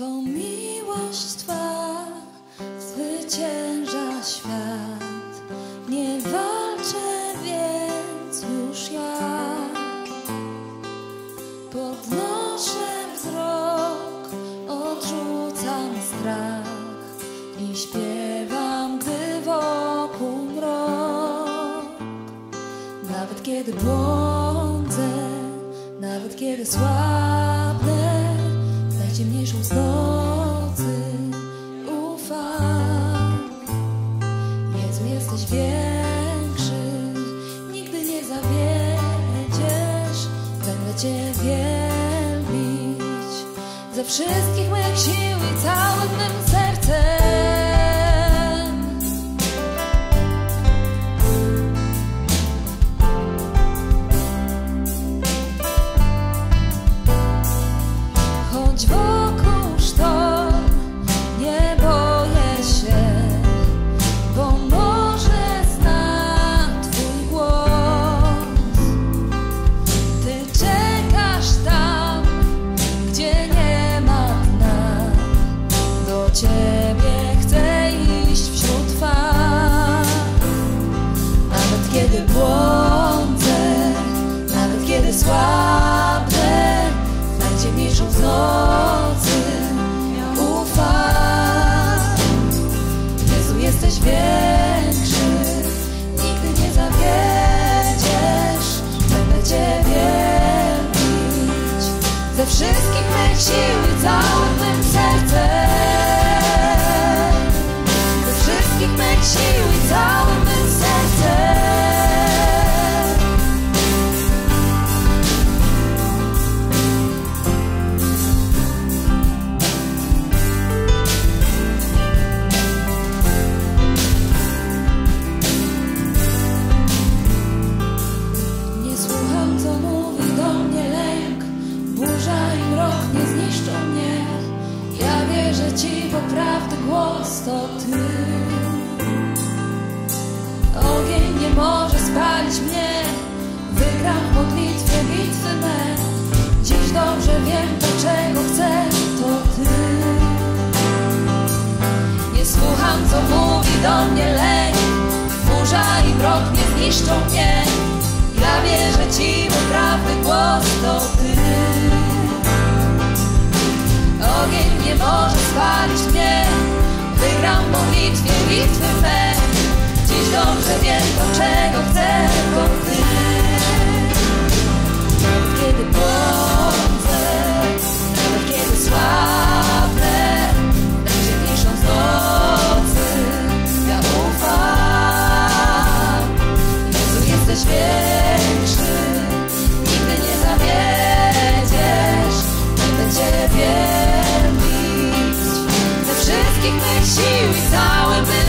To miłość Twa zwycięża świat. Nie walczę więc już ja. Podnoszę wzrok, odrzucam strach i śpiewam, gdy wokół mrok. Nawet kiedy błądzę, nawet kiedy słabnę, w najciemniejszą z nocy ufam. Jezu, jesteś większy, nigdy nie zawiedziesz. Będę Cię wielbić ze wszystkich moich sił i całym mym sercem. Choć wokół sztorm, nie boję się, bo może znam Twój głos. Ty czekasz tam, gdzie nie ma dna. Do Ciebie chcę iść wśród fal. Nawet kiedy błądzę, nawet kiedy słabnę, w najciemniejszą z nocy ufam. Jezu, jesteś większy, nigdy nie zawiedziesz. Będę Cię wielbić ze wszystkich mych sił i całym mym sercem. Ze wszystkich mych sił i całym mym sercem. Nie słucham, co mówi do mnie lęk. Burza i mrok nie zniszczą mnie. Ja wierzę Ci, bo prawdy głos to Ty. Ogień nie może spalić mnie. Wygram w modlitwie bitwy me. Dziś dobrze wiem, do czego chcę, to Ty. Nie słucham, co mówi do mnie lęk. Burza i mrok nie zniszczą mnie. Ja wierzę Ci, bo prawdy głos to Ty. Ogień nie może spalić mnie. Wygram w modlitwie bitwy me. Dziś dobrze wiem, do czego chcę, to Ty. Nawet kiedy błądzę, nawet kiedy słabnę, najciemniejszą z nocy ja ufam. Jezu, jesteś większy, nigdy nie zawiedziesz. Będę Cię wielbić ze wszystkich mych sił i całym mym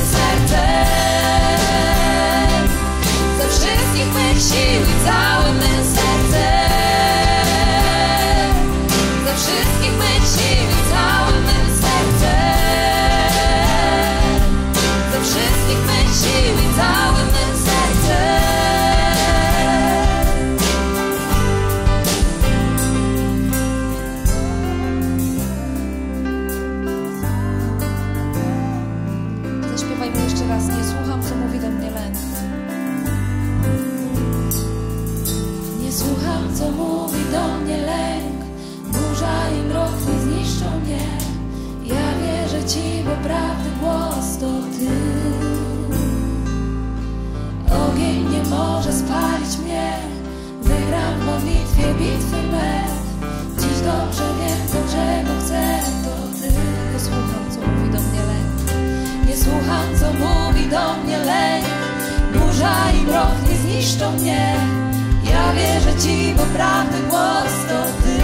sercem. Ze wszystkich mych sił i całym mym sercem. Ze wszystkich mych sił i całym mym sercem. Ze wszystkich mych sił i całym mym sercem. Zaśpiewajmy jeszcze raz. Nie słucham, co mówi do mnie lęk. Nie słucham, co mówi do mnie lęk. Burza i mrok nie zniszczą mnie. Ja wierzę Ci, bo prawdy głos to Ty. Ogień nie może spalić mnie. Wygram w modlitwie bitwy me. Dziś dobrze wiem, do czego chcę, to Ty. Nie słucham, co mówi do mnie lęk. Nie słucham, co mówi do mnie lęk. Burza i mrok nie zniszczą mnie. Ja wierzę Ci, bo prawdy głos to Ty.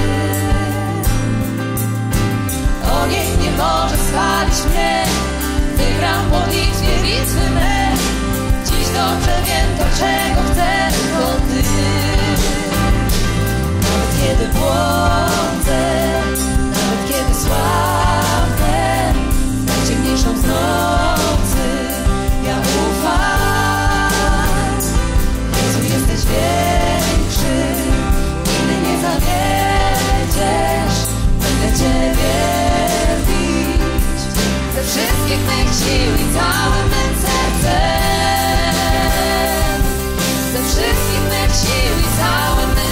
Ogień nie może spalić mnie. Wygram w modlitwie bitwy me. Dziś dobrze wiem, do czego chcę, to Ty. Nawet kiedy błądzę, nawet kiedy słabnę, najciemniejszą z nocy ja ufam. Jezu, jesteś większy, nigdy nie zawiedziesz. Będę Cię wielbić wszystkich mych sił i całym mym sercem, ze wszystkich mych sił i całym mym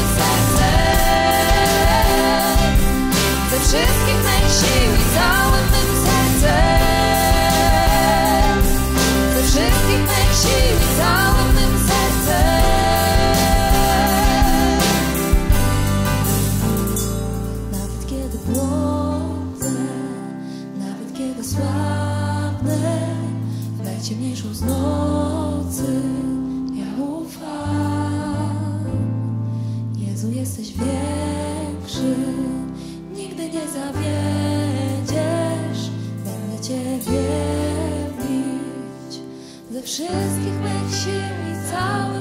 sercem, ze wszystkich mych sił i całym mym sercem, ze wszystkich mych sił i całym mym sercem. Nawet kiedy błądzę, nawet kiedy słabnę, w najciemniejszą z nocy ja ufam. Jezu, jesteś większy, nigdy nie zawiedziesz, będę Cię wielbić ze wszystkich mych sił i całych